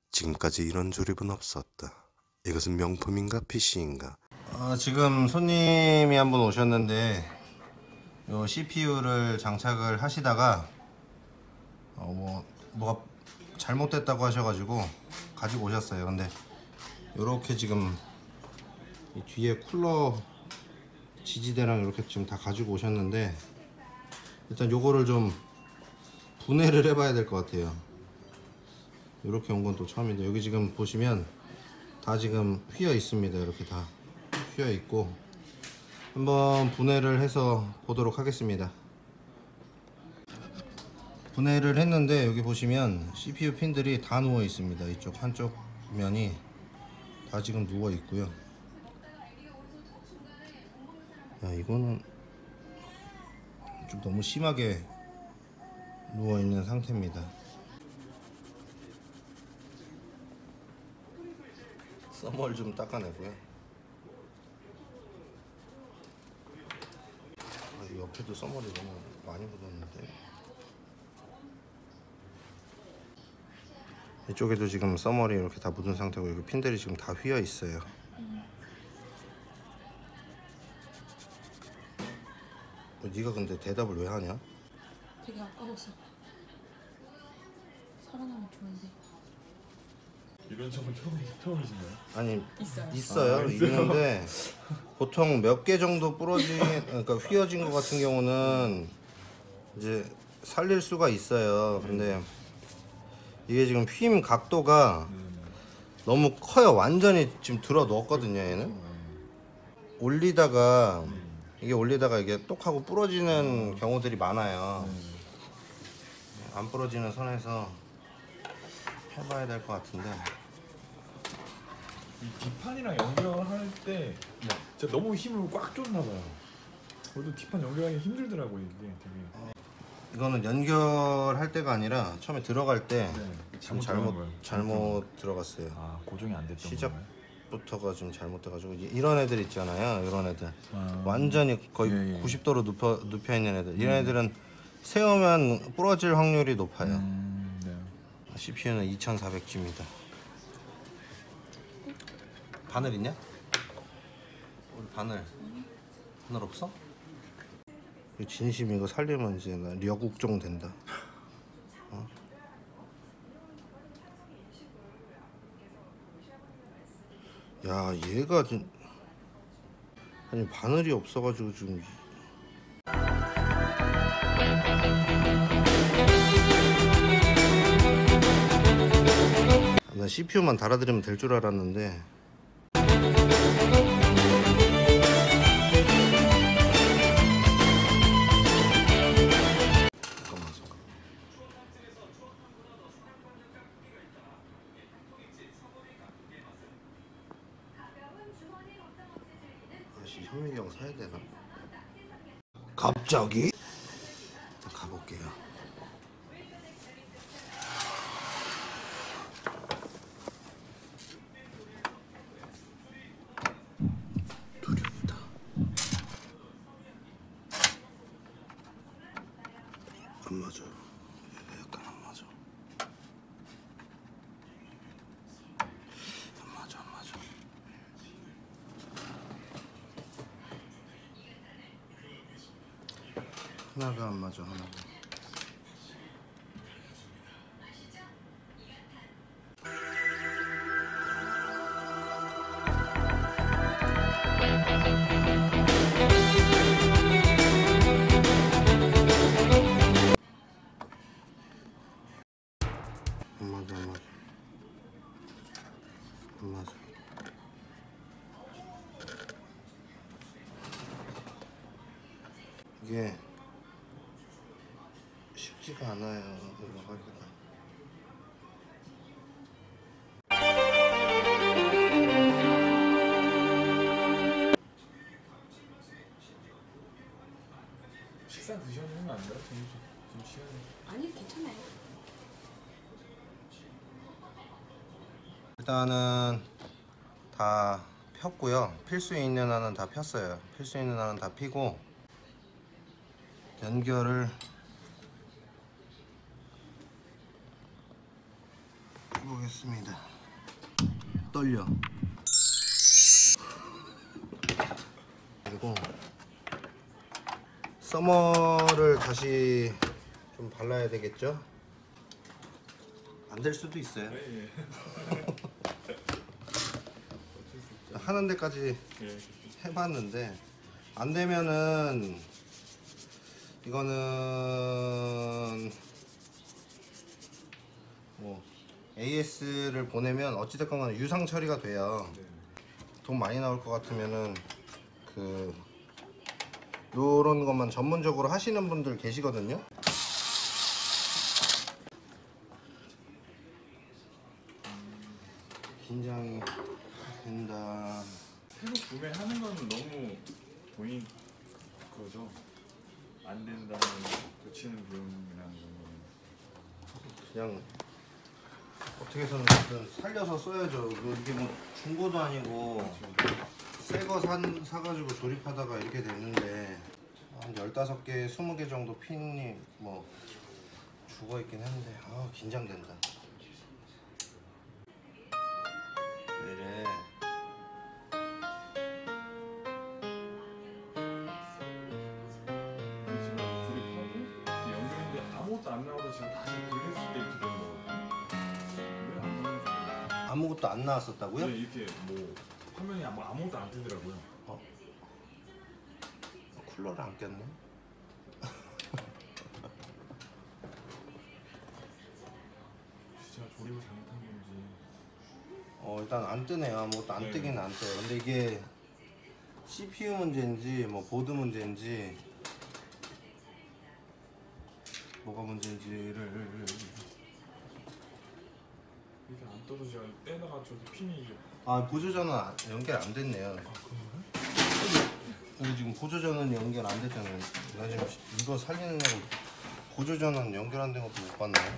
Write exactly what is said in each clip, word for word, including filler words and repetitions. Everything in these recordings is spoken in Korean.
지금까지 이런 조립은 없었다. 이것은 명품인가 피씨인가? 아, 지금 손님이 한 분 오셨는데 요 씨피유를 장착을 하시다가 어, 뭐 뭐가 잘못됐다고 하셔가지고 가지고 오셨어요. 근데 요렇게 지금 이 뒤에 쿨러 지지대랑 이렇게 지금 다 가지고 오셨는데, 일단 요거를 좀 분해를 해봐야 될 것 같아요. 이렇게 온 건 또 처음인데, 여기 지금 보시면 다 지금 휘어 있습니다. 이렇게 다 휘어 있고, 한번 분해를 해서 보도록 하겠습니다. 분해를 했는데 여기 보시면 씨피유 핀들이 다 누워 있습니다. 이쪽 한쪽 면이 다 지금 누워 있고요. 야, 이거는 좀 너무 심하게 누워 있는 상태입니다. 썸을 좀 닦아내고요. 아, 이 옆에도 썸머리 너무 많이 묻었는데, 이쪽에도 지금 썸머리 이렇게 다 묻은 상태고, 여기 핀들이 지금 다 휘어 있어요. 음. 어, 네가 근데 대답을 왜 하냐? 되게 아까워서. 살아나면 좋은데. 이런 점은 처음, 처음이신가요? 아니, 있어요. 있어요. 아, 있는데 보통 몇 개 정도 부러진, 그러니까 휘어진 것 같은 경우는 이제 살릴 수가 있어요. 근데 이게 지금 휨 각도가 너무 커요. 완전히 지금 들어 넣었거든요. 얘는 올리다가 이게 올리다가 이게 똑하고 부러지는 경우들이 많아요. 안 부러지는 선에서 해봐야 될 것 같은데, 이 뒷판이랑 연결할 때 진짜 너무 힘을 꽉 줬나 봐요. 저도 뒷판 연결하기 힘들더라고요. 이게 되게. 이거는 연결할 때가 아니라 처음에 들어갈 때 네, 잘못 잘못 잘못, 들어간 거예요. 잘못 들어갔어요. 아, 고정이 안 됐던 건가요? 시작부터가 좀 잘못돼가지고, 이- 이런 애들 있잖아요. 이런 애들 아, 완전히 거의 예, 예. 구십 도로 눕혀, 눕혀 있는 애들. 이런 애들은 세우면 부러질 확률이 높아요. 음, 네. 씨피유는 이천사백 지입니다. 바늘 있냐? 우리 바늘 바늘 없어? 진심 이거 살리면 이제 나 려국종 된다. 어? 야, 얘가 좀, 아니 바늘이 없어가지고 지금. 나 씨피유만 달아드리면 될 줄 알았는데. 잠깐만, 잠깐만. 아씨, 현민이 형 사야 되나? 갑자기? 가볼게요. 두렵다. 안 맞아. 약간 안 맞아. 안 맞아, 안 맞아. 하나가 안 맞아, 하나가. 안 맞아, 안 맞아. 안 맞아. 이게 쉽지가 않아요, 이거 하기가. 식사 드셔보면 안 돼요? 지금, 지금 시간이. 아니 괜찮아요. 일단은 다 폈고요. 필 수 있는 한은 다 폈어요. 필 수 있는 한은 다 피고, 연결을 해보겠습니다. 했습니다. 떨려. 그리고 서머를 다시 좀 발라야 되겠죠? 안 될 수도 있어요. 하는 데까지 해봤는데 안 되면은 이거는 뭐 에이에스를 보내면 어찌됐건 간에 유상 처리가 돼요. 돈 많이 나올 것 같으면은 그 요런 것만 전문적으로 하시는 분들 계시거든요. 긴장이 된다. 새로 구매하는 건 너무 본인 그거죠. 안 된다는 고치는 비용이라는 거는 그냥 어떻게 해서는 살려서 써야죠. 이게 뭐 중고도 아니고 새 거 사가지고 조립하다가 이렇게 됐는데 한 열다섯 개, 스무 개 정도 핀이 뭐 죽어있긴 한데 아 긴장된다. 왜 이래. 제가 조립하고 연결인데 아무것도 안 나와도 제가 다시 돌렸을 때 이렇게 되는 거거든요. 왜안 나오는지 아무것도 안 나왔었다고요? 네, 이렇게 뭐 화면이 아무, 아무것도 안 뜨더라고요. 어? 쿨러를 안 꼈네? 진짜 조립을 잘못한 건지. 어 일단 안 뜨네요. 아무것도 안 네. 뜨긴 안 떠요. 근데 이게 씨피유 문제인지 뭐 보드 문제인지 뭐가 문제인지를 이게 안 떠도 제가 떼다가 저기 핀이 이제 아 보조전은 안- 연결 안 됐네요. 근데 지금 보조전은 연결 안 됐잖아요. 나 지금 이거 살리는 거 보조전은 연결 안 된 것도 못 봤나요?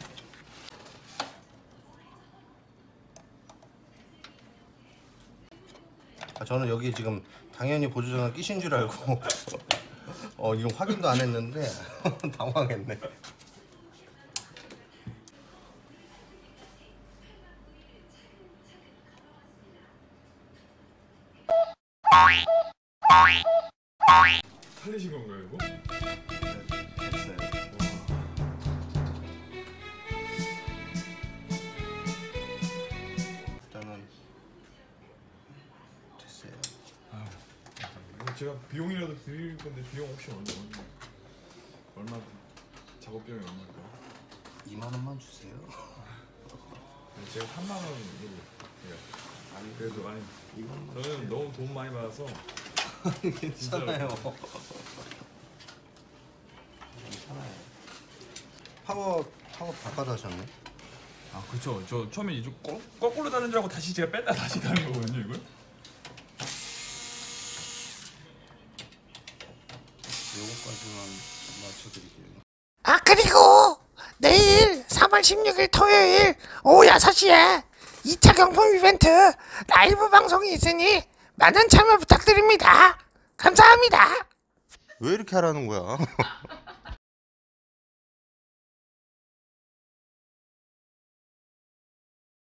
아, 저는 여기 지금 당연히 보조전을 끼신 줄 알고 어 이거 확인도 안 했는데 당황했네. 살리신 건가요 이거? 됐어요. 일단은 됐어요. 이거 제가 비용이라도 드릴 건데 비용 혹시 얼마 얼마 작업 비용이 얼마일까요? 이만 원만 주세요. 네, 제가 삼만 원 드리고 아니 그래도 아니 이건 저는 너무 돈 많이 받아서 괜찮아요. 괜찮아요. 파워 파워 바꿔 하셨네. 아 그렇죠. 저 처음에 이쪽 거, 거꾸로 다는 줄 알고 다시 제가 뺐다 다시 다는 거거든요 이걸. 요거까지만 맞춰드릴게요. 아 그리고 내일 삼월 십육일 토요일 오후 여섯 시에 이 차 경품 이벤트 라이브 방송이 있으니 많은 참여 부탁드립니다. 감사합니다. 왜 이렇게 하라는 거야?